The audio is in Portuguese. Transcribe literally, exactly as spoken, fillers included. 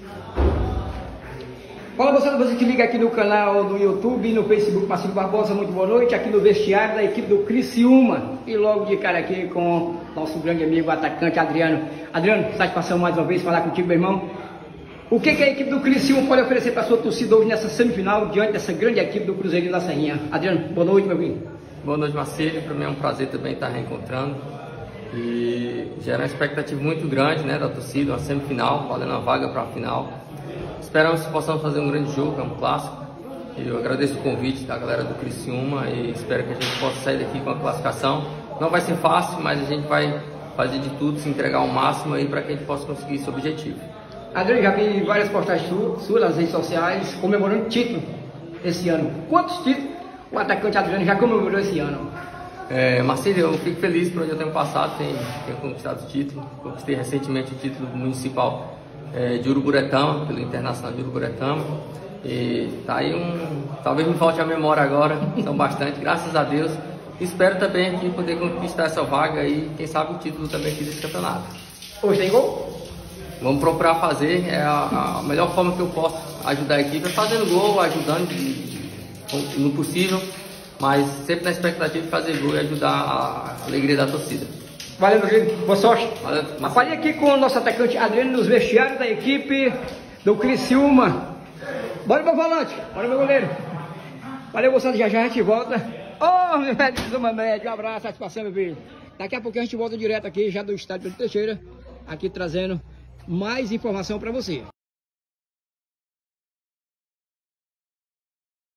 Fala, moçada, você que liga aqui no canal do YouTube, no Facebook, Marcelo Barbosa, muito boa noite, aqui no vestiário da equipe do Criciúma. E logo de cara aqui com nosso grande amigo, atacante Adriano. Adriano, satisfação mais uma vez falar contigo, meu irmão. O que, que a equipe do Criciúma pode oferecer para a sua torcida hoje nessa semifinal, diante dessa grande equipe do Cruzeirinho da Serrinha? Adriano, boa noite, meu amigo. Boa noite, Marcelo. Para mim é um prazer também estar reencontrando. E gera uma expectativa muito grande, né, da torcida, uma semifinal, valendo a vaga para a final. Esperamos que possamos fazer um grande jogo, é um clássico. Eu agradeço o convite da galera do Criciúma e espero que a gente possa sair daqui com a classificação. Não vai ser fácil, mas a gente vai fazer de tudo, se entregar ao máximo aí para que a gente possa conseguir esse objetivo. Adriano, já vi várias postagens suas nas redes sociais comemorando título esse ano. Quantos títulos o atacante Adriano já comemorou esse ano? É, Marcelo, eu fico feliz por onde eu tenho passado, tenho, tenho conquistado o título. Conquistei recentemente o título municipal é, de Uruburetama, pelo Internacional de Uruburetama. E tá aí um. Talvez me falte a memória agora, são bastante, graças a Deus. Espero também aqui poder conquistar essa vaga e, quem sabe, o título também aqui desse campeonato. Hoje tem gol? Vamos procurar fazer, é a, a melhor forma que eu posso ajudar a equipe é fazendo gol, ajudando de, de, no possível, mas sempre na expectativa de fazer gol e ajudar a alegria da torcida. Valeu, meu querido. Boa sorte. Valeu. Falei aqui com o nosso atacante Adriano nos vestiários da equipe do Criciúma. Bora, meu volante. Bora, meu goleiro. Valeu, moçada. Já já a gente volta. Ô, oh, meu velho Criciúma médio. Um abraço, satisfação, meu filho. Daqui a pouco a gente volta direto aqui, já do estádio Pedro Teixeira, aqui trazendo mais informação para você.